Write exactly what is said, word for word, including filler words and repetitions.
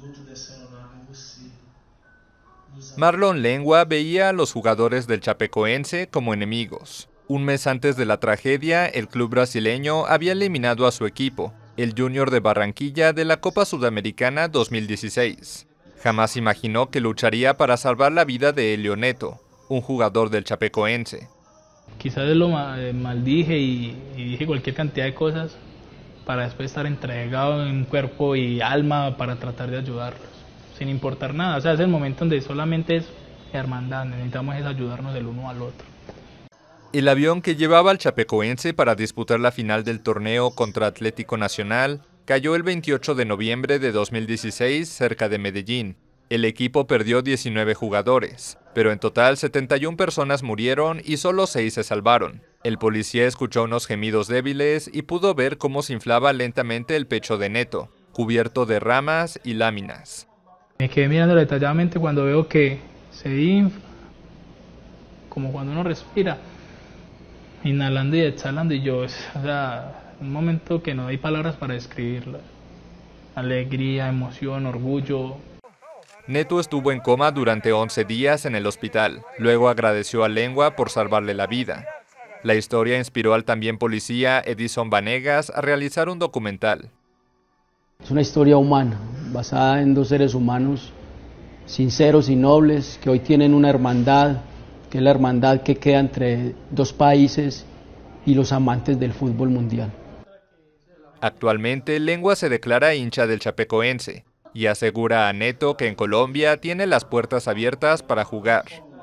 Marlon Lengua veía a los jugadores del Chapecoense como enemigos. Un mes antes de la tragedia, el club brasileño había eliminado a su equipo, el Junior de Barranquilla, de la Copa Sudamericana dos mil dieciséis. Jamás imaginó que lucharía para salvar la vida de Elio Neto, un jugador del Chapecoense. Quizás lo maldije y, y dije cualquier cantidad de cosas para después estar entregado en cuerpo y alma para tratar de ayudarlos, sin importar nada. O sea, es el momento donde solamente es hermandad, necesitamos es ayudarnos el uno al otro. El avión que llevaba al Chapecoense para disputar la final del torneo contra Atlético Nacional cayó el veintiocho de noviembre de dos mil dieciséis cerca de Medellín. El equipo perdió diecinueve jugadores, pero en total setenta y una personas murieron y solo seis se salvaron. El policía escuchó unos gemidos débiles y pudo ver cómo se inflaba lentamente el pecho de Neto, cubierto de ramas y láminas. Me quedé mirando detalladamente cuando veo que se infla, como cuando uno respira, inhalando y exhalando, y yo, o sea, un momento que no hay palabras para describirlo. Alegría, emoción, orgullo. Neto estuvo en coma durante once días en el hospital. Luego agradeció a Lengua por salvarle la vida. La historia inspiró al también policía Edison Vanegas a realizar un documental. Es una historia humana, basada en dos seres humanos sinceros y nobles que hoy tienen una hermandad, que es la hermandad que queda entre dos países y los amantes del fútbol mundial. Actualmente, Lengua se declara hincha del Chapecoense y asegura a Neto que en Colombia tiene las puertas abiertas para jugar.